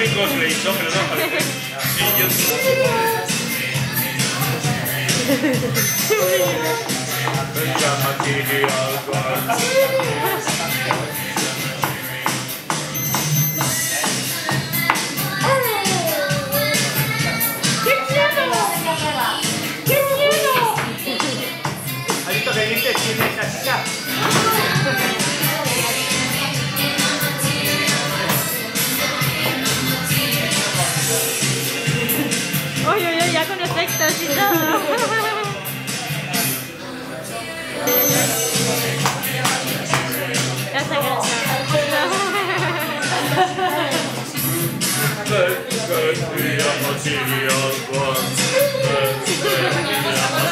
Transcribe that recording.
ricos le hizo, pero no parece. ¿Has visto que dientes tiene esa chica? Uy, uy, uy, ya con efectos y todo. Ya se Good, good, we are material ones. Good, good, we are